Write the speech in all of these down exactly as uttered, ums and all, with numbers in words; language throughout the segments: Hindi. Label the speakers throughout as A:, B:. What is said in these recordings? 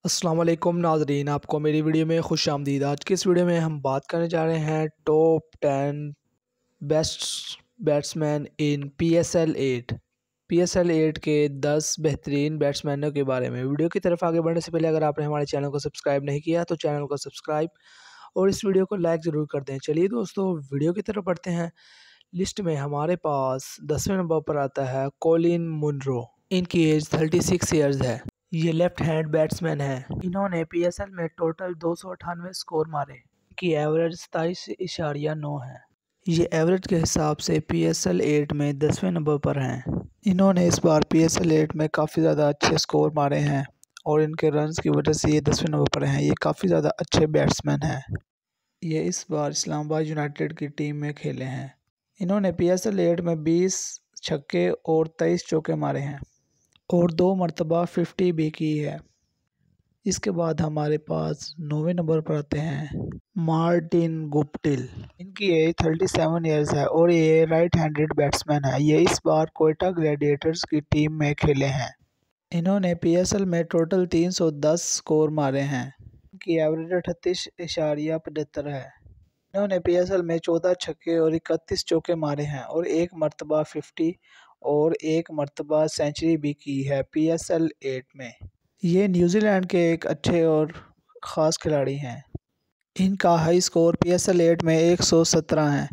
A: अस्सलाम वालेकुम नाज़रीन, आपको मेरी वीडियो में खुश आमदीद। आज की इस वीडियो में हम बात करने जा रहे हैं top ten best batsman in P S L eight P S L eight के दस बेहतरीन बैट्समैनों के बारे में। वीडियो की तरफ आगे बढ़ने से पहले अगर आपने हमारे चैनल को सब्सक्राइब नहीं किया तो चैनल को सब्सक्राइब और इस वीडियो को लाइक ज़रूर कर दें। चलिए दोस्तों, वीडियो की तरफ बढ़ते हैं। लिस्ट में हमारे पास दसवें नंबर पर आता है कॉलिन मुनरो। इनकी एज थर्टी सिक्स ईयर्स है। ये लेफ्ट हैंड बैट्समैन है। इन्होंने पी एस एल में टोटल दो सौ अठानवे स्कोर मारे। इनकी एवरेज सताईस इशारिया नौ है। ये एवरेज के हिसाब से पी एस एल एट में दसवें नंबर पर हैं। इन्होंने इस बार पी एस एल एट में काफ़ी ज़्यादा अच्छे स्कोर मारे हैं और इनके रन्स की वजह से ये दसवें नंबर पर हैं। ये काफ़ी ज़्यादा अच्छे बैट्समैन हैं। ये इस बार इस्लामाबाद यूनाइटेड की टीम में खेले हैं। इन्होंने पी एस एल एट में बीस छक्के और तेईस चौके मारे हैं और दो मरतबा फिफ्टी भी की है। इसके बाद हमारे पास नौवें नंबर पर आते हैं मार्टिन गुप्टिल। इनकी एज थर्टी सेवन ईयर्स है और ये राइट हैंडेड बैट्समैन है। ये इस बार कोयटा ग्लैडिएटर्स की टीम में खेले हैं। इन्होंने पी एस एल में टोटल तीन सौ दस स्कोर मारे हैं। इनकी एवरेज अठतीस इशारिया पचहत्तर है। इन्होंने पी एस एल में चौदह छक्के और इकतीस चौके मारे हैं और एक मरतबा फिफ्टी और एक मरतबा सेंचुरी भी की है पी एस एल एट में। ये न्यूजीलैंड के एक अच्छे और ख़ास खिलाड़ी हैं। इनका high score P S L eight में एक सौ सत्रह है।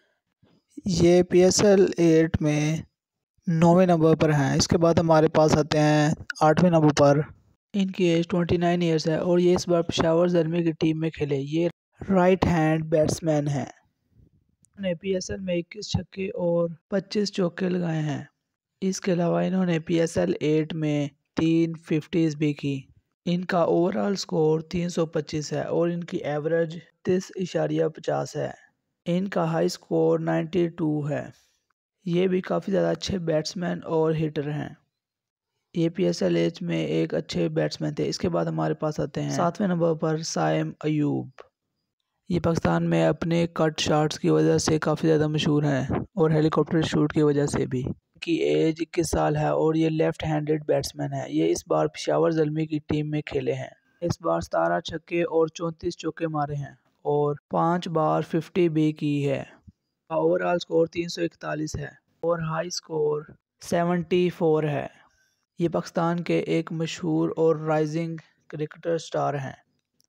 A: ये पी एस एल एट में नौवें नंबर पर हैं। इसके बाद हमारे पास आते हैं आठवें नंबर पर। इनकी एज ट्वेंटी नाइन ईयर्स है और ये इस बार पेशावर ज़ल्मी की टीम में खेले। ये राइट हैंड बैट्समैन है। इन्होंने पी एस एल में इक्कीस छक्के और पच्चीस चौके लगाए हैं। इसके अलावा इन्होंने पी एस एल एट में तीन फिफ्टीज़ भी की। इनका ओवरऑल स्कोर तीन सौ पच्चीस है और इनकी एवरेज तीस इशारिया पचास है। इनका हाई स्कोर नाइन्टी टू है। ये भी काफ़ी ज़्यादा अच्छे बैट्समैन और हिटर हैं। ये पी एस एल एट में एक अच्छे बैट्समैन थे। इसके बाद हमारे पास आते हैं सातवें नंबर पर साइम अयूब। ये पाकिस्तान में अपने कट शॉट्स की वजह से काफ़ी ज़्यादा मशहूर हैं और हेलीकॉप्टर शूट की वजह से भी। इनकी एज इक्कीस साल है और ये लेफ़्ट हैंडेड बैट्समैन है। ये इस बार पेशावर ज़ल्मी की टीम में खेले हैं। इस बार सतारह छक्के और चौंतीस चौके मारे हैं और पाँच बार फिफ्टी भी की है। ओवरऑल स्कोर तीन सौ इकतालीस है और हाई स्कोर सेवेंटी फोर है। ये पाकिस्तान के एक मशहूर और राइजिंग क्रिकेटर स्टार हैं।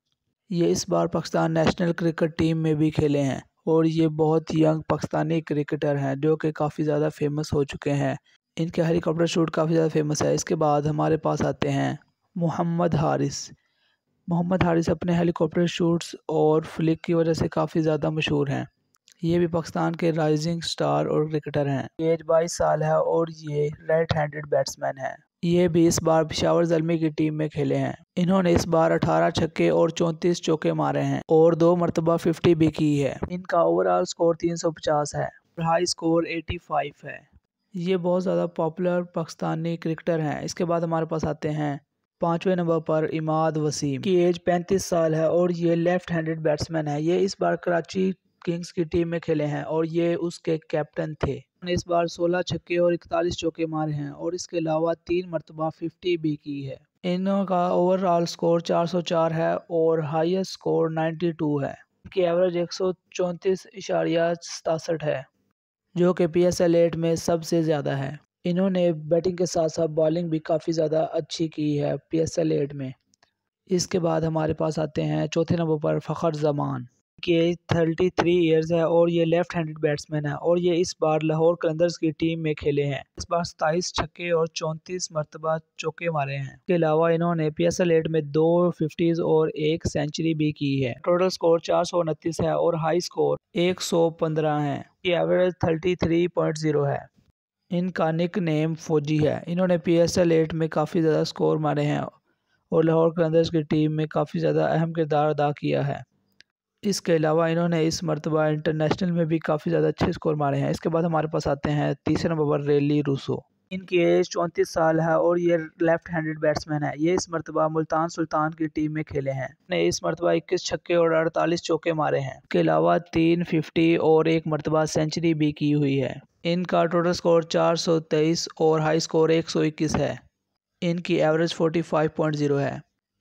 A: ये इस बार पाकिस्तान नेशनल क्रिकेट टीम में भी खेले हैं और ये बहुत यंग पाकिस्तानी क्रिकेटर हैं जो कि काफ़ी ज़्यादा फेमस हो चुके हैं। इनके हेलीकॉप्टर शूट काफ़ी ज़्यादा फेमस है। इसके बाद हमारे पास आते हैं मोहम्मद हारिस। मोहम्मद हारिस अपने हेलीकॉप्टर शूट्स और फ्लिक की वजह से काफ़ी ज़्यादा मशहूर हैं। ये भी पाकिस्तान के राइजिंग स्टार और क्रिकेटर हैं। एज बाईस साल है और ये राइट हैंडेड बैट्समैन है। ये भी इस बार पेशावर ज़ल्मी की टीम में खेले हैं। इन्होंने इस बार अठारह छक्के और चौंतीस चौके मारे हैं और दो मरतबा फिफ्टी भी की है। इनका ओवरऑल स्कोर तीन सौ पचास है और हाई स्कोर पचासी है। ये बहुत ज़्यादा पॉपुलर पाकिस्तानी क्रिकेटर हैं। इसके बाद हमारे पास आते हैं पाँचवें नंबर पर इमाद वसीम की एज पैंतीस साल है और ये लेफ्ट हैंडेड बैट्समैन है। ये इस बार कराची किंग्स की टीम में खेले हैं और ये उसके कैप्टन थे। उन्होंने इस बार सोलह छक्के और इकतालीस चौके मारे हैं और इसके अलावा तीन मरतबा फिफ्टी भी की है। इनका ओवरऑल स्कोर चार सौ चार है और हाईएस्ट स्कोर बानवे है। इनकी एवरेज एक सौ चौंतीस इशारिया सतासठ है जो कि पी एस एल एट में सबसे ज़्यादा है। इन्होंने बैटिंग के साथ साथ बॉलिंग भी काफ़ी ज़्यादा अच्छी की है पी एस एल एट में। इसके बाद हमारे पास आते हैं चौथे नंबर पर फ़खर जमान की एज थर्टी थ्री ईयर्स है और ये लेफ्ट हैंडेड बैट्समैन है और ये इस बार लाहौर कलंदर्स की टीम में खेले हैं। इस बार सताईस छक्के और चौंतीस मरतबा चौके मारे हैं। इसके अलावा इन्होंने पी एस एल एट में दो फिफ्टीज़ और एक सेंचुरी भी की है। टोटल स्कोर चार सौ उनतीस है और हाई स्कोर एक सौ पंद्रह है। ये average thirty three point zero है। इनका निक नेम फौजी है। इन्होंने पी एस एल एट में काफ़ी ज़्यादा स्कोर मारे हैं और लाहौर कलंदर्स की टीम में काफ़ी ज़्यादा अहम किरदार अदा किया है। इसके अलावा इन्होंने इस मरतबा इंटरनेशनल में भी काफ़ी ज़्यादा अच्छे स्कोर मारे हैं। इसके बाद हमारे पास आते हैं तीसरे नंबर पर रेली रूसो। इनकी एज चौंतीस साल है और ये लेफ्ट हैंडेड बैट्समैन है। ये इस मरतबा मुल्तान सुल्तान की टीम में खेले हैं। ने इस मरतबा इक्कीस छक्के और अड़तालीस चौके मारे हैं। इसके अलावा तीन फिफ्टी और एक मरतबा सेंचुरी भी की हुई है। इनका टोटल स्कोर चार सौ तेईस और हाई स्कोर एक सौ इक्कीस है। इनकी average forty five point zero है।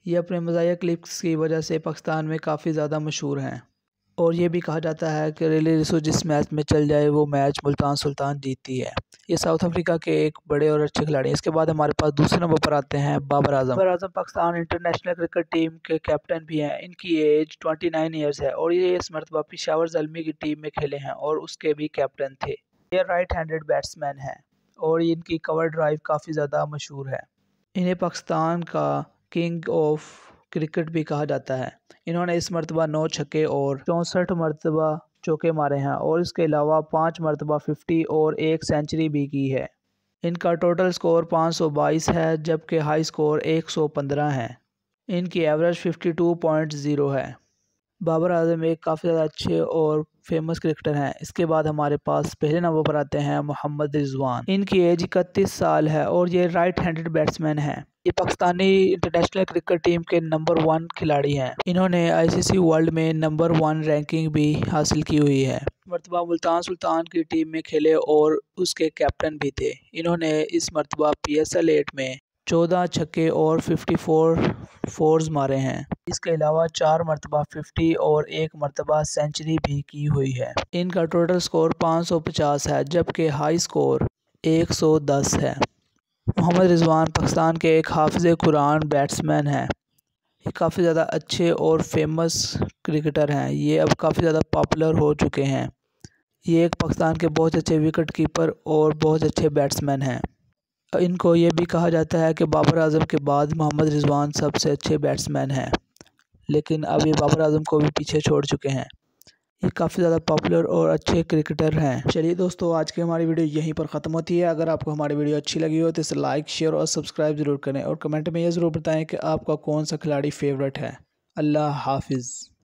A: ये अपने मज़ाहिया क्लिप्स की वजह से पाकिस्तान में काफ़ी ज़्यादा मशहूर हैं और ये भी कहा जाता है कि रिली रिसो जिस मैच में चल जाए वो मैच मुल्तान सुल्तान जीतती है। ये साउथ अफ्रीका के एक बड़े और अच्छे खिलाड़ी हैं। इसके बाद हमारे पास दूसरे नंबर पर आते हैं Babar Azam. Babar Azam Pakistan international cricket team के कैप्टन भी हैं। इनकी एज उनतीस ईयर्स है और ये इस मरतबा पेशावर ज़ल्मी की टीम में खेले हैं और उसके भी कैप्टन थे। ये राइट हैंडेड बैट्समैन हैं और इनकी कवर ड्राइव काफ़ी ज़्यादा मशहूर है। इन्हें पाकिस्तान का किंग ऑफ क्रिकेट भी कहा जाता है। इन्होंने इस मरतबा नौ छक्के और चौंसठ मरतबा चौके मारे हैं और इसके अलावा पाँच मरतबा फिफ्टी और एक सेंचुरी भी की है। इनका टोटल स्कोर पाँच सौ बाईस है जबकि हाई स्कोर एक सौ पंद्रह है। इनकी एवरेज बावन पॉइंट ज़ीरो है। बाबर आजम एक काफ़ी ज़्यादा अच्छे और फेमस क्रिकेटर हैं। इसके बाद हमारे पास पहले नंबर पर आते हैं मोहम्मद रिजवान। इनकी एज इकतीस साल है और ये राइट हैंडेड बैट्समैन हैं। ये पाकिस्तानी इंटरनेशनल क्रिकेट टीम के नंबर वन खिलाड़ी हैं। इन्होंने आईसीसी वर्ल्ड में नंबर वन रैंकिंग भी हासिल की हुई है। मरतबा मुल्तान सुल्तान की टीम में खेले और उसके कैप्टन भी थे। इन्होंने इस मरतबा पी एस एल एट में चौदह छक्के और चौवन फोर्स मारे हैं। इसके अलावा चार मरतबा फिफ्टी और एक मरतबा सेंचुरी भी की हुई है। इनका टोटल स्कोर पाँच सौ पचास है जबकि हाई स्कोर एक सौ दस है। मोहम्मद रिजवान पाकिस्तान के एक हाफिज़ कुरान बैट्समैन हैं। ये काफ़ी ज़्यादा अच्छे और फेमस क्रिकेटर हैं। ये अब काफ़ी ज़्यादा पॉपुलर हो चुके हैं। ये एक पाकिस्तान के बहुत अच्छे विकेट कीपर और बहुत अच्छे बैट्समैन हैं। इनको ये भी कहा जाता है कि बाबर आजम के बाद मोहम्मद रिजवान सबसे अच्छे बैट्समैन हैं, लेकिन अब ये बाबर आजम को भी पीछे छोड़ चुके हैं। ये काफ़ी ज़्यादा पॉपुलर और अच्छे क्रिकेटर हैं। चलिए दोस्तों, आज की हमारी वीडियो यहीं पर ख़त्म होती है। अगर आपको हमारी वीडियो अच्छी लगी हो तो इसे लाइक, शेयर और सब्सक्राइब ज़रूर करें और कमेंट में ये ज़रूर बताएं कि आपका कौन सा खिलाड़ी फेवरेट है। अल्लाह हाफिज़।